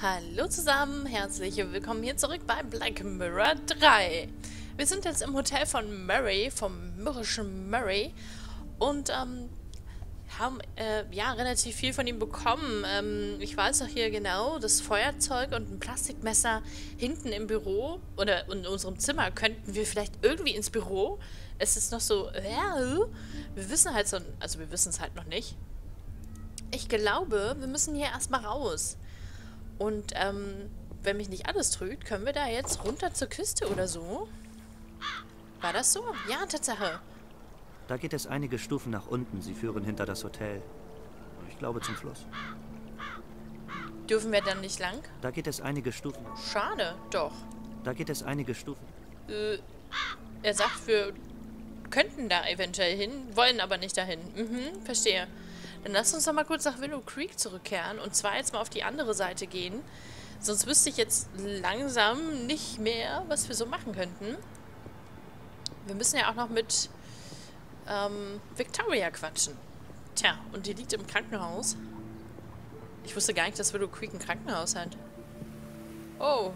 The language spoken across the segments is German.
Hallo zusammen, herzlich willkommen hier zurück bei Black Mirror 3. Wir sind jetzt im Hotel von Murray, vom mürrischen Murray und haben ja relativ viel von ihm bekommen. Ich weiß auch hier genau, das Feuerzeug und ein Plastikmesser hinten im Büro oder in unserem Zimmer könnten wir vielleicht irgendwie ins Büro. Es ist noch so, wir wissen halt so, also wir wissen es halt noch nicht. Ich glaube, wir müssen hier erstmal raus. Und, wenn mich nicht alles trügt, können wir da jetzt runter zur Küste oder so? War das so? Ja, Tatsache. Da geht es einige Stufen nach unten. Sie führen hinter das Hotel. Ich glaube zum Fluss. Dürfen wir dann nicht lang? Da geht es einige Stufen. Schade, doch. Da geht es einige Stufen. Er sagt, wir könnten da eventuell hin, wollen aber nicht dahin. Verstehe. Dann lass uns doch mal kurz nach Willow Creek zurückkehren und zwar jetzt mal auf die andere Seite gehen. Sonst wüsste ich jetzt langsam nicht mehr, was wir so machen könnten. Wir müssen ja auch noch mit Victoria quatschen. Tja, und die liegt im Krankenhaus. Ich wusste gar nicht, dass Willow Creek ein Krankenhaus hat. Oh.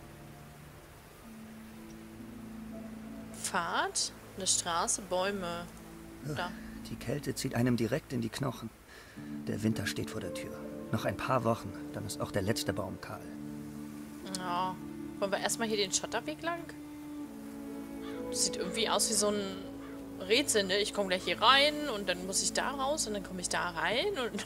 Pfad, eine Straße, Bäume. Da. Die Kälte zieht einem direkt in die Knochen. Der Winter steht vor der Tür. Noch ein paar Wochen, dann ist auch der letzte Baum kahl. Ja. Wollen wir erstmal hier den Schotterweg lang? Das sieht irgendwie aus wie so ein Rätsel, ne? Ich komme gleich hier rein und dann muss ich da raus und dann komme ich da rein und...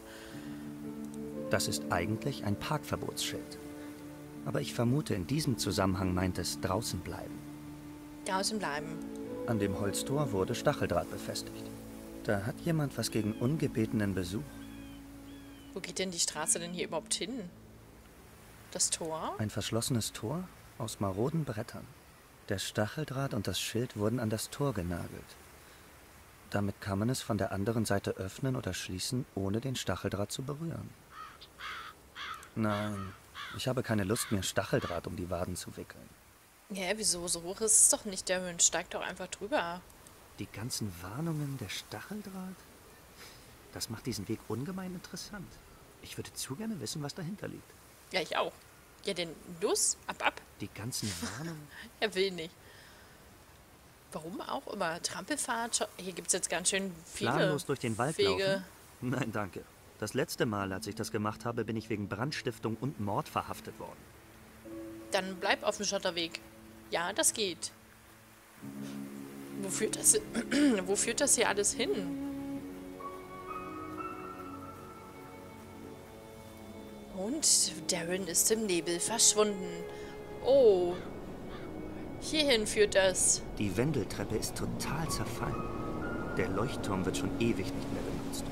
Das ist eigentlich ein Parkverbotsschild. Aber ich vermute, in diesem Zusammenhang meint es draußen bleiben. Draußen bleiben. An dem Holztor wurde Stacheldraht befestigt. Da hat jemand was gegen ungebetenen Besuch. Wo geht denn die Straße denn hier überhaupt hin? Das Tor? Ein verschlossenes Tor aus maroden Brettern. Der Stacheldraht und das Schild wurden an das Tor genagelt. Damit kann man es von der anderen Seite öffnen oder schließen, ohne den Stacheldraht zu berühren. Nein, ich habe keine Lust mehr, Stacheldraht um die Waden zu wickeln. Ja, wieso? So hoch ist es doch nicht, der Wind. Steigt doch einfach drüber. Die ganzen Warnungen der Stacheldraht? Das macht diesen Weg ungemein interessant. Ich würde zu gerne wissen, was dahinter liegt. Ja, ich auch. Ja, denn los, ab. Die ganzen Warnungen? Er will nicht. Warum auch immer? Trampelfahrt? Hier gibt es jetzt ganz schön viele Planlos durch den Wald Wege. laufen? Nein, danke. Das letzte Mal, als ich das gemacht habe, bin ich wegen Brandstiftung und Mord verhaftet worden. Dann bleib auf dem Schotterweg. Ja, das geht. Wo führt das, wo führt das hier alles hin? Und Darren ist im Nebel verschwunden. Oh. Hierhin führt das. Die Wendeltreppe ist total zerfallen. Der Leuchtturm wird schon ewig nicht mehr benutzt.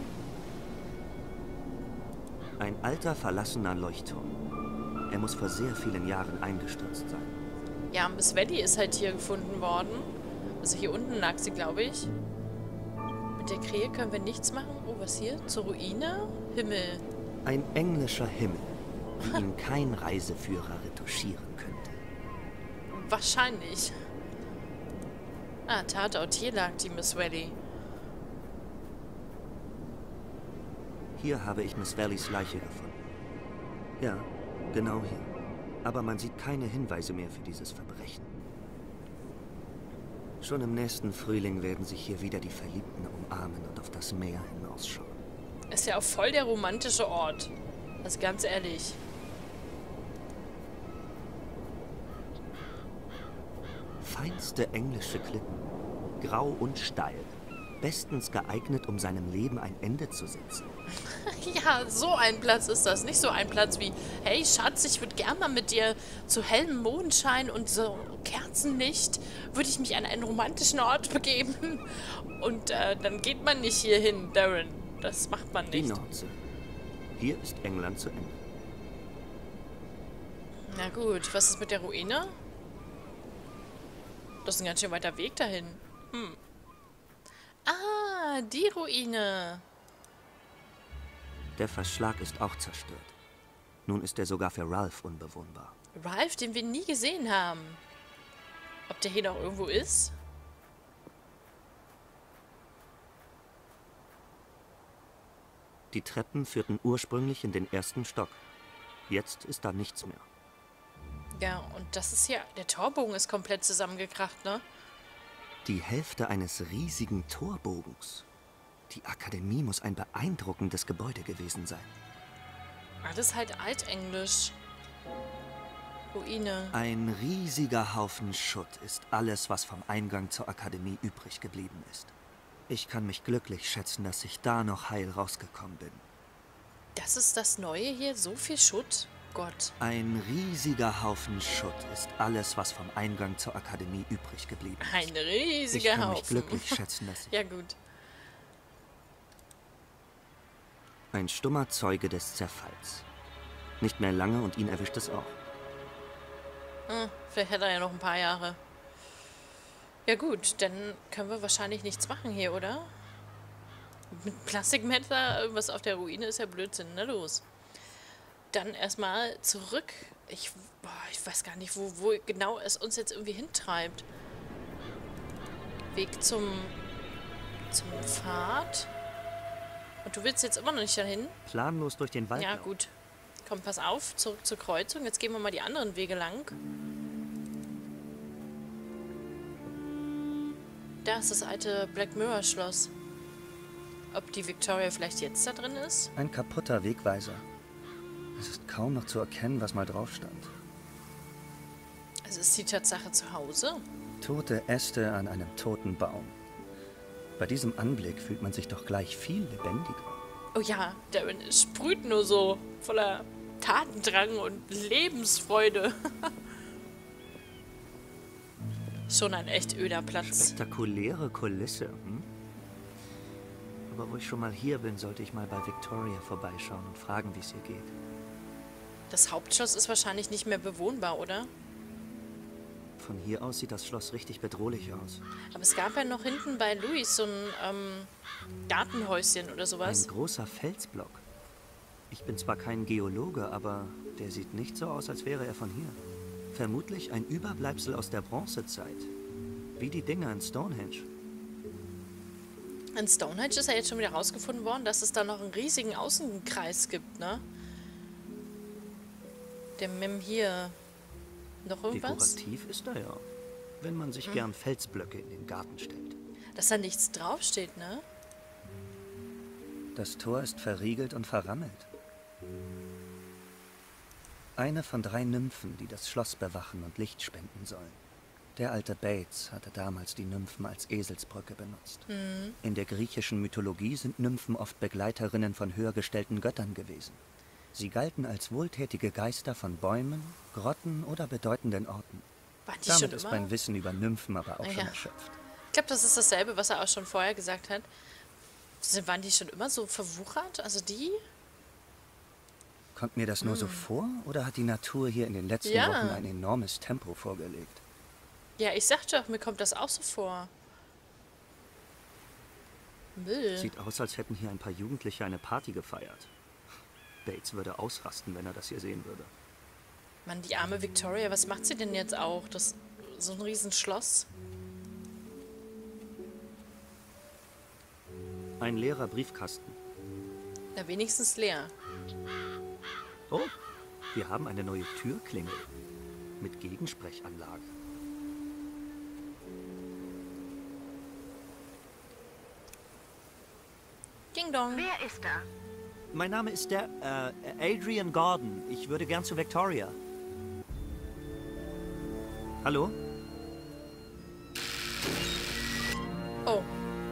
Ein alter, verlassener Leuchtturm. Er muss vor sehr vielen Jahren eingestürzt sein. Ja, Miss Valley ist halt hier gefunden worden. Also hier unten lag sie, glaube ich. Mit der Krähe können wir nichts machen. Oh, was hier? Zur Ruine? Himmel. Ein englischer Himmel, wie ihn kein Reiseführer retuschieren könnte. Wahrscheinlich. Ah, Tatort. Hier lag die Miss Valley. Hier habe ich Miss Valleys Leiche gefunden. Ja, genau hier. Aber man sieht keine Hinweise mehr für dieses Verbrechen. Schon im nächsten Frühling werden sich hier wieder die Verliebten umarmen und auf das Meer hinausschauen. Ist ja auch voll der romantische Ort. Also ganz ehrlich. Feinste englische Klippen, grau und steil. Bestens geeignet, um seinem Leben ein Ende zu setzen. Ja, so ein Platz ist das. Nicht so ein Platz wie, hey Schatz, ich würde gerne mal mit dir zu hellem Mondschein und so Kerzenlicht, würde ich mich an einen romantischen Ort begeben. Und dann geht man nicht hier hin, Darren. Das macht man Die nicht. Nordsee. Hier ist England zu Ende. Na gut, was ist mit der Ruine? Das ist ein ganz schön weiter Weg dahin. Ah, die Ruine. Der Verschlag ist auch zerstört. Nun ist er sogar für Ralph unbewohnbar. Ralph, den wir nie gesehen haben. Ob der hier noch irgendwo ist? Die Treppen führten ursprünglich in den ersten Stock. Jetzt ist da nichts mehr. Ja, und das ist ja... Der Torbogen ist komplett zusammengekracht, ne? Die Hälfte eines riesigen Torbogens. Die Akademie muss ein beeindruckendes Gebäude gewesen sein. Alles halt altenglisch. Ruine. Ein riesiger Haufen Schutt ist alles, was vom Eingang zur Akademie übrig geblieben ist. Ich kann mich glücklich schätzen, dass ich da noch heil rausgekommen bin. Das ist das Neue hier? So viel Schutt? Gott. Ein riesiger Haufen Schutt ist alles, was vom Eingang zur Akademie übrig geblieben ist. Ein riesiger Ich kann Haufen. mich glücklich schätzen, dass ich... Ja, gut. Ein stummer Zeuge des Zerfalls. Nicht mehr lange und ihn erwischt es auch. Vielleicht hat er ja noch ein paar Jahre. Ja gut, dann können wir wahrscheinlich nichts machen hier, oder? Mit Plastikmesser, irgendwas auf der Ruine ist ja Blödsinn, na los. Dann erstmal zurück. Ich weiß gar nicht, wo genau es uns jetzt irgendwie hintreibt. Weg zum Pfad. Und du willst jetzt immer noch nicht dahin? Planlos durch den Wald. Ja, gut. Komm, pass auf, zurück zur Kreuzung. Jetzt gehen wir mal die anderen Wege lang. Da ist das alte Black Mirror Schloss. Ob die Victoria vielleicht jetzt da drin ist? Ein kaputter Wegweiser. Es ist kaum noch zu erkennen, was mal drauf stand. Also ist die Tatsache zu Hause? Tote Äste an einem toten Baum. Bei diesem Anblick fühlt man sich doch gleich viel lebendiger. Oh ja, der sprüht nur so voller Tatendrang und Lebensfreude. Schon ein echt öder Platz. Spektakuläre Kulisse, hm? Aber wo ich schon mal hier bin, sollte ich mal bei Victoria vorbeischauen und fragen, wie es ihr geht. Das Hauptschloss ist wahrscheinlich nicht mehr bewohnbar, oder? Von hier aus sieht das Schloss richtig bedrohlich aus. Aber es gab ja noch hinten bei Louis so ein Gartenhäuschen oder sowas. Ein großer Felsblock. Ich bin zwar kein Geologe, aber der sieht nicht so aus, als wäre er von hier. Vermutlich ein Überbleibsel aus der Bronzezeit. Wie die Dinger in Stonehenge. In Stonehenge ist ja jetzt schon wieder rausgefunden worden, dass es da noch einen riesigen Außenkreis gibt, ne? Der Mim hier. Noch irgendwas? Dekorativ ist er ja. Wenn man sich gern Felsblöcke in den Garten stellt. Dass da nichts draufsteht, ne? Das Tor ist verriegelt und verrammelt. Eine von 3 Nymphen, die das Schloss bewachen und Licht spenden sollen. Der alte Bates hatte damals die Nymphen als Eselsbrücke benutzt. In der griechischen Mythologie sind Nymphen oft Begleiterinnen von höher gestellten Göttern gewesen. Sie galten als wohltätige Geister von Bäumen, Grotten oder bedeutenden Orten. Waren die Damit schon ist immer? mein Wissen über Nymphen aber auch Ja. schon erschöpft. Ich glaube, das ist dasselbe, was er auch schon vorher gesagt hat. Waren die schon immer so verwuchert? Also die? Kommt mir das nur so vor, oder hat die Natur hier in den letzten Ja. Wochen ein enormes Tempo vorgelegt? Ja, ich sag doch, mir kommt das auch so vor. Müll. Sieht aus, als hätten hier ein paar Jugendliche eine Party gefeiert. Bates würde ausrasten, wenn er das hier sehen würde. Mann, die arme Victoria, was macht sie denn jetzt auch? Das so ein Riesenschloss. Ein leerer Briefkasten. Na, wenigstens leer. Oh, wir haben eine neue Türklingel mit Gegensprechanlage. Ding dong. Wer ist da? Mein Name ist Adrian Gordon. Ich würde gern zu Victoria. Hallo? Oh.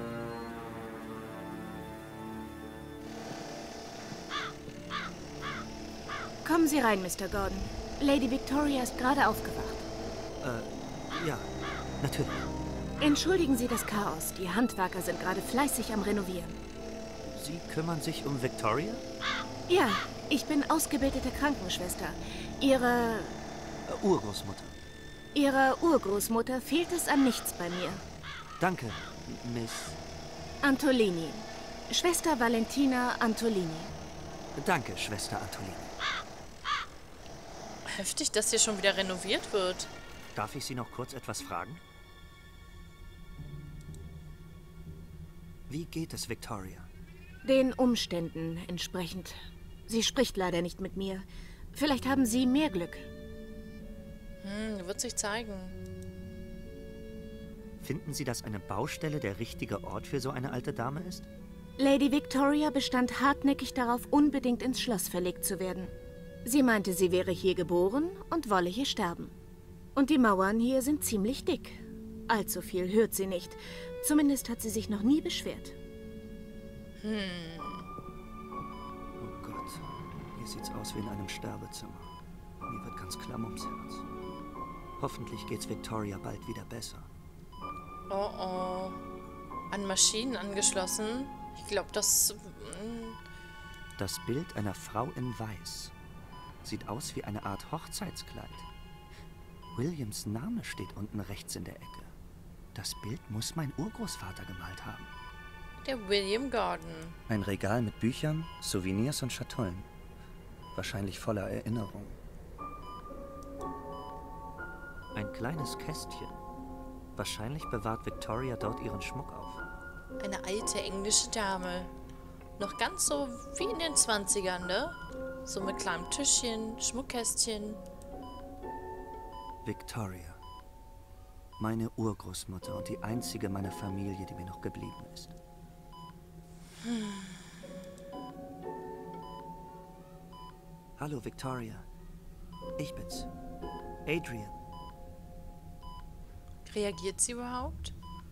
Kommen Sie rein, Mr. Gordon. Lady Victoria ist gerade aufgewacht. Ja, natürlich. Entschuldigen Sie das Chaos. Die Handwerker sind gerade fleißig am Renovieren. Sie kümmern sich um Victoria? Ja, ich bin ausgebildete Krankenschwester. Ihrer Urgroßmutter fehlt es an nichts bei mir. Danke, Miss. Antolini. Schwester Valentina Antolini. Danke, Schwester Antolini. Heftig, dass hier schon wieder renoviert wird. Darf ich Sie noch kurz etwas fragen? Wie geht es Victoria? Den Umständen entsprechend. Sie spricht leider nicht mit mir. Vielleicht haben Sie mehr Glück. Wird sich zeigen. Finden Sie, dass eine Baustelle der richtige Ort für so eine alte Dame ist? Lady Victoria bestand hartnäckig darauf, unbedingt ins Schloss verlegt zu werden. Sie meinte, sie wäre hier geboren und wolle hier sterben. Und die Mauern hier sind ziemlich dick. Allzu viel hört sie nicht. Zumindest hat sie sich noch nie beschwert. Oh Gott, hier sieht's aus wie in einem Sterbezimmer. Mir wird ganz klamm ums Herz. Hoffentlich geht's Victoria bald wieder besser. Oh oh. An Maschinen angeschlossen. Ich glaube, das... Das Bild einer Frau in Weiß. Sieht aus wie eine Art Hochzeitskleid. Williams Name steht unten rechts in der Ecke. Das Bild muss mein Urgroßvater gemalt haben. Der William Gordon. Ein Regal mit Büchern, Souvenirs und Schatullen. Wahrscheinlich voller Erinnerungen. Ein kleines Kästchen. Wahrscheinlich bewahrt Victoria dort ihren Schmuck auf. Eine alte englische Dame. Noch ganz so wie in den 20ern, ne? So mit kleinem Tischchen, Schmuckkästchen. Victoria. Meine Urgroßmutter und die einzige meiner Familie, die mir noch geblieben ist. Hallo, Victoria. Ich bin's. Adrian. Reagiert sie überhaupt?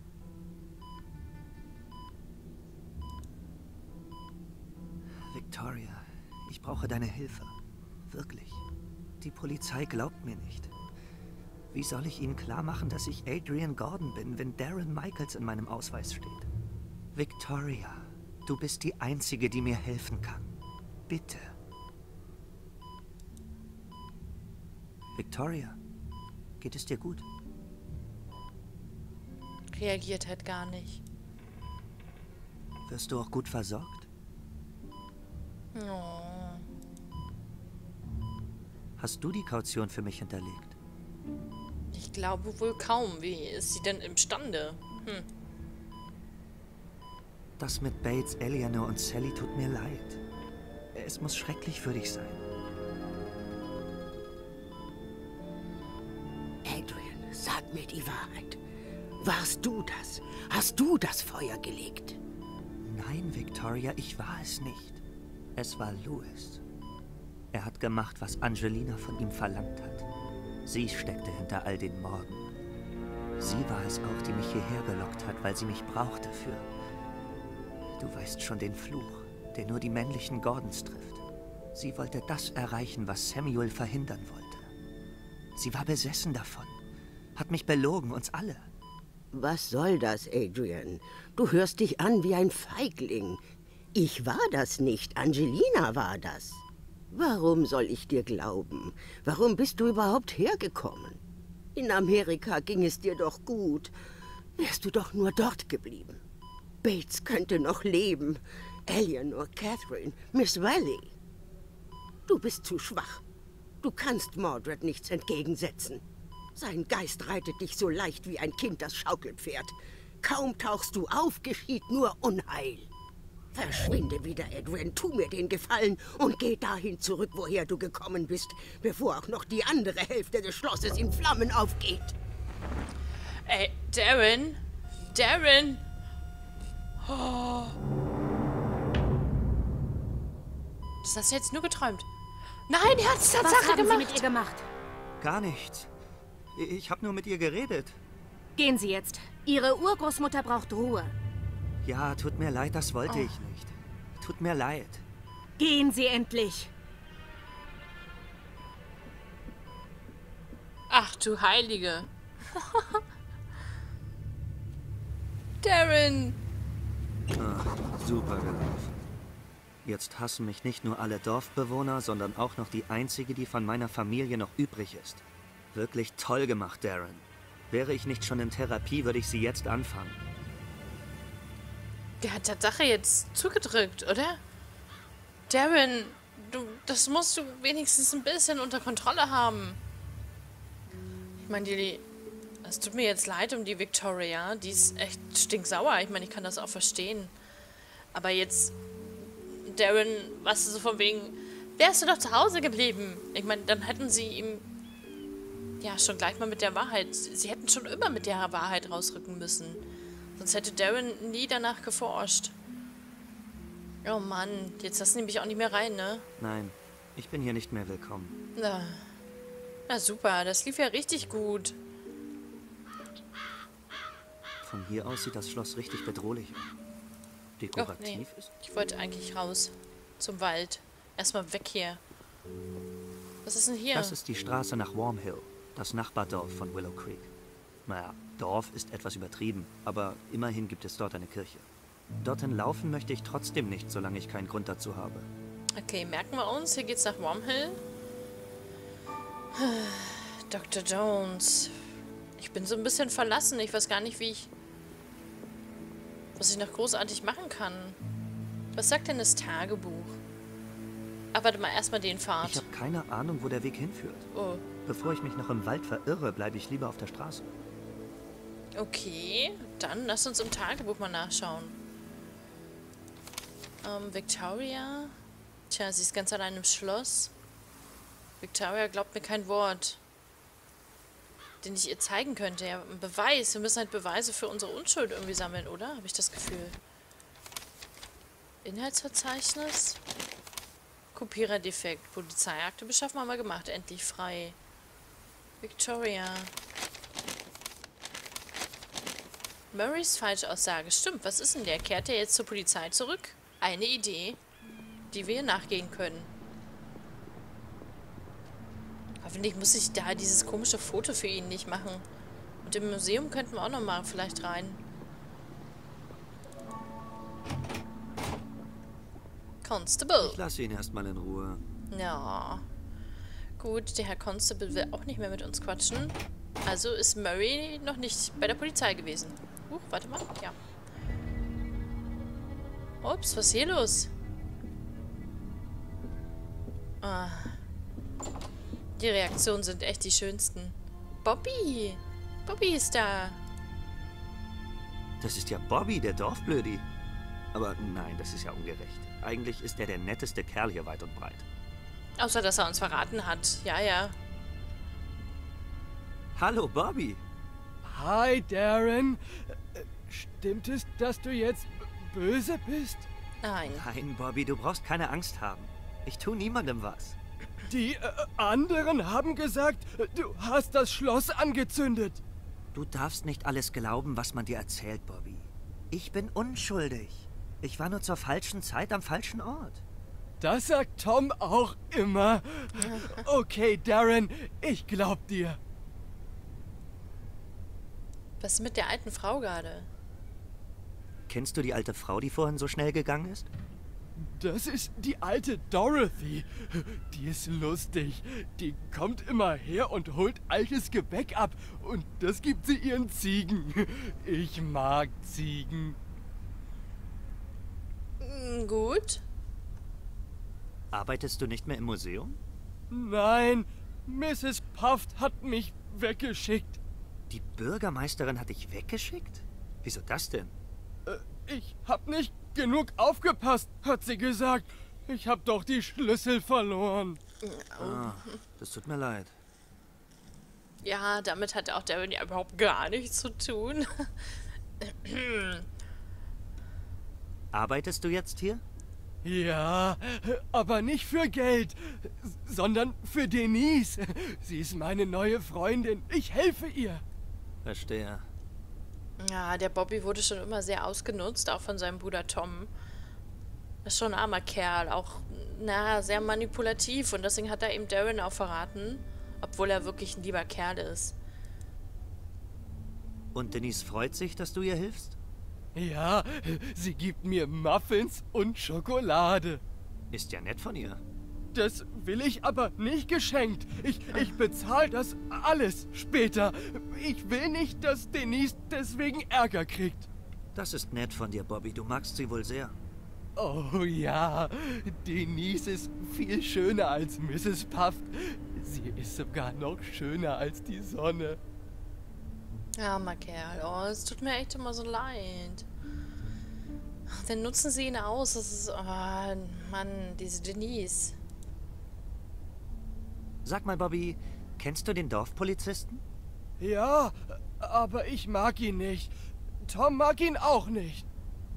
Victoria, ich brauche deine Hilfe. Wirklich. Die Polizei glaubt mir nicht. Wie soll ich ihnen klar machen, dass ich Adrian Gordon bin, wenn Darren Michaels in meinem Ausweis steht? Victoria, du bist die Einzige, die mir helfen kann. Bitte. Victoria, geht es dir gut? Reagiert halt gar nicht. Wirst du auch gut versorgt? Oh. Hast du die Kaution für mich hinterlegt? Ich glaube wohl kaum. Wie ist sie denn imstande? Das mit Bates, Eleanor und Sally tut mir leid. Es muss schrecklich für dich sein. Adrian, sag mir die Wahrheit. Warst du das? Hast du das Feuer gelegt? Nein, Victoria, ich war es nicht. Es war Louis. Er hat gemacht, was Angelina von ihm verlangt hat. Sie steckte hinter all den Morden. Sie war es auch, die mich hierher gelockt hat, weil sie mich brauchte für... Du weißt schon, den Fluch, der nur die männlichen Gordons trifft. Sie wollte das erreichen, was Samuel verhindern wollte. Sie war besessen davon. Hat mich belogen, uns alle. Was soll das, Adrian? Du hörst dich an wie ein Feigling. Ich war das nicht, Angelina war das. Warum soll ich dir glauben? Warum bist du überhaupt hergekommen? In Amerika ging es dir doch gut. Wärst du doch nur dort geblieben. Bates könnte noch leben. Eleanor, Catherine, Miss Valley. Du bist zu schwach. Du kannst Mordred nichts entgegensetzen. Sein Geist reitet dich so leicht wie ein Kind das Schaukelpferd. Kaum tauchst du auf, geschieht nur Unheil. Verschwinde wieder, Adrian, tu mir den Gefallen und geh dahin zurück, woher du gekommen bist, bevor auch noch die andere Hälfte des Schlosses in Flammen aufgeht. Ey, Darren! Darren! Oh. Das hast du jetzt nur geträumt. Nein, er hat es Was Tatsache haben Sie gemacht. mit ihr gemacht? Gar nichts. Ich habe nur mit ihr geredet. Gehen Sie jetzt. Ihre Urgroßmutter braucht Ruhe. Ja, tut mir leid, das wollte ich nicht. Tut mir leid. Gehen Sie endlich. Ach du Heilige. Darren! Super gelaufen. Jetzt hassen mich nicht nur alle Dorfbewohner, sondern auch noch die einzige, die von meiner Familie noch übrig ist. Wirklich toll gemacht, Darren. Wäre ich nicht schon in Therapie, würde ich sie jetzt anfangen. Der hat Tatsache jetzt zugedrückt, oder? Darren, das musst du wenigstens ein bisschen unter Kontrolle haben. Ich meine, es tut mir jetzt leid um die Victoria. Die ist echt stinksauer. Ich meine, ich kann das auch verstehen. Aber jetzt, Darren, was ist so von wegen, Wärst du doch zu Hause geblieben. Ich meine, dann hätten sie ihm ja schon gleich mal mit der Wahrheit... Sie hätten schon immer mit der Wahrheit rausrücken müssen. Sonst hätte Darren nie danach geforscht. Oh Mann, jetzt lassen die mich auch nicht mehr rein, ne? Nein, ich bin hier nicht mehr willkommen. Na super, das lief ja richtig gut. Von hier aus sieht das Schloss richtig bedrohlich aus. Dekorativ ist... Ich wollte eigentlich raus. Zum Wald. Erstmal weg hier. Was ist denn hier? Das ist die Straße nach Wormhill, das Nachbardorf von Willow Creek. Naja, Dorf ist etwas übertrieben, aber immerhin gibt es dort eine Kirche. Dorthin laufen möchte ich trotzdem nicht, solange ich keinen Grund dazu habe. Okay, merken wir uns. Hier geht's nach Wormhill. Dr. Jones. Ich bin so ein bisschen verlassen. Ich weiß gar nicht, was ich noch großartig machen kann. Was sagt denn das Tagebuch? Aber warte mal, erstmal den Pfad. Ich habe keine Ahnung, wo der Weg hinführt. Oh. Bevor ich mich noch im Wald verirre, bleibe ich lieber auf der Straße. Okay, dann lass uns im Tagebuch mal nachschauen. Victoria? Tja, sie ist ganz allein im Schloss. Victoria glaubt mir kein Wort, den ich ihr zeigen könnte. Ja, ein Beweis. Wir müssen halt Beweise für unsere Unschuld irgendwie sammeln, oder? Habe ich das Gefühl. Inhaltsverzeichnis? Kopierer-Defekt. Polizeiakte beschaffen haben wir gemacht. Endlich frei. Victoria. Murrays Falschaussage. Stimmt, was ist denn der? Kehrt er jetzt zur Polizei zurück? Eine Idee, die wir nachgehen können. Hoffentlich muss ich da dieses komische Foto für ihn nicht machen. Und im Museum könnten wir auch noch mal vielleicht rein. Constable. Ich lasse ihn erstmal in Ruhe. Ja. Gut, der Herr Constable will auch nicht mehr mit uns quatschen. Also ist Murray noch nicht bei der Polizei gewesen. Warte mal. Ja. Ups, was ist hier los? Ah. Die Reaktionen sind echt die schönsten. Bobby! Bobby ist da. Das ist ja Bobby, der Dorfblödi. Aber nein, das ist ja ungerecht. Eigentlich ist er der netteste Kerl hier weit und breit. Außer, dass er uns verraten hat. Ja, ja. Hallo, Bobby. Hi, Darren. Stimmt es, dass du jetzt böse bist? Nein. Nein, Bobby, du brauchst keine Angst haben. Ich tue niemandem was. Die anderen haben gesagt, du hast das Schloss angezündet. Du darfst nicht alles glauben, was man dir erzählt, Bobby. Ich bin unschuldig. Ich war nur zur falschen Zeit am falschen Ort. Das sagt Tom auch immer. Okay, Darren, ich glaub dir. Was ist mit der alten Frau gerade? Kennst du die alte Frau, die vorhin so schnell gegangen ist? Das ist die alte Dorothy. Die ist lustig. Die kommt immer her und holt altes Gebäck ab. Und das gibt sie ihren Ziegen. Ich mag Ziegen. Gut. Arbeitest du nicht mehr im Museum? Nein, Mrs. Puft hat mich weggeschickt. Die Bürgermeisterin hat dich weggeschickt? Wieso das denn? Ich hab nicht genug aufgepasst, hat sie gesagt. Ich hab doch die Schlüssel verloren. Ah, das tut mir leid. Ja, damit hat auch Darren ja überhaupt gar nichts zu tun. Arbeitest du jetzt hier? Ja, aber nicht für Geld, sondern für Denise. Sie ist meine neue Freundin. Ich helfe ihr. Verstehe. Ja, der Bobby wurde schon immer sehr ausgenutzt, auch von seinem Bruder Tom. Ist schon ein armer Kerl, auch sehr manipulativ. Und deswegen hat er eben Darren auch verraten, obwohl er wirklich ein lieber Kerl ist. Und Denise freut sich, dass du ihr hilfst? Ja, sie gibt mir Muffins und Schokolade. Ist ja nett von ihr. Das will ich aber nicht geschenkt. Ich bezahle das alles später. Ich will nicht, dass Denise deswegen Ärger kriegt. Das ist nett von dir, Bobby. Du magst sie wohl sehr. Oh ja, Denise ist viel schöner als Mrs. Puft. Sie ist sogar noch schöner als die Sonne. Armer Kerl. Oh, es tut mir echt immer so leid. Dann nutzen sie ihn aus. Das ist... Oh, Mann, diese Denise. Sag mal, Bobby, kennst du den Dorfpolizisten? Ja, aber ich mag ihn nicht. Tom mag ihn auch nicht.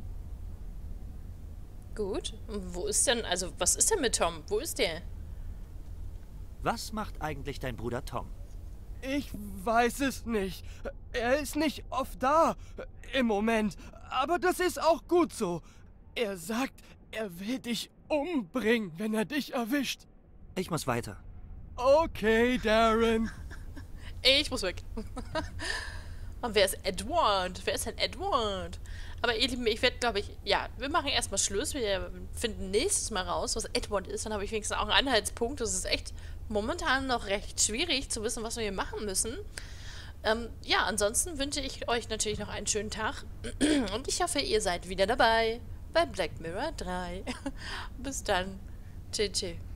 Gut. Und wo ist denn, also was ist denn mit Tom? Wo ist der? Was macht eigentlich dein Bruder Tom? Ich weiß es nicht. Er ist nicht oft da im Moment. Aber das ist auch gut so. Er sagt, er will dich umbringen, wenn er dich erwischt. Ich muss weiter. Okay, Darren. Ich muss weg. Und wer ist Edward? Wer ist denn Edward? Aber ihr Lieben, ich werde, glaube ich, ja, wir machen erstmal Schluss. Wir finden nächstes Mal raus, was Edward ist. Dann habe ich wenigstens auch einen Anhaltspunkt. Das ist echt momentan noch recht schwierig zu wissen, was wir hier machen müssen. Ja, ansonsten wünsche ich euch natürlich noch einen schönen Tag. Und ich hoffe, ihr seid wieder dabei bei Black Mirror 3. Bis dann. Tschüss.